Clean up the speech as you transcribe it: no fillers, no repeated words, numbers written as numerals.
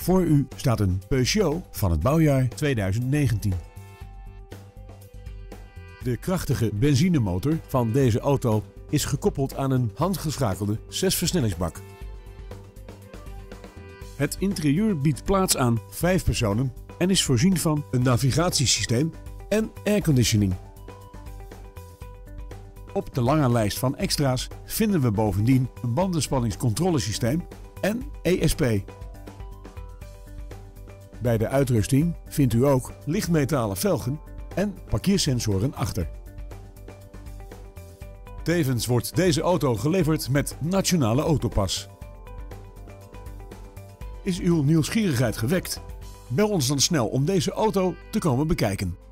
Voor u staat een Peugeot van het bouwjaar 2019. De krachtige benzinemotor van deze auto is gekoppeld aan een handgeschakelde 6-versnellingsbak. Het interieur biedt plaats aan 5 personen en is voorzien van een navigatiesysteem en airconditioning. Op de lange lijst van extra's vinden we bovendien een bandenspanningscontrolesysteem en ESP. Bij de uitrusting vindt u ook lichtmetalen velgen en parkeersensoren achter. Tevens wordt deze auto geleverd met Nationale Autopas. Is uw nieuwsgierigheid gewekt? Bel ons dan snel om deze auto te komen bekijken.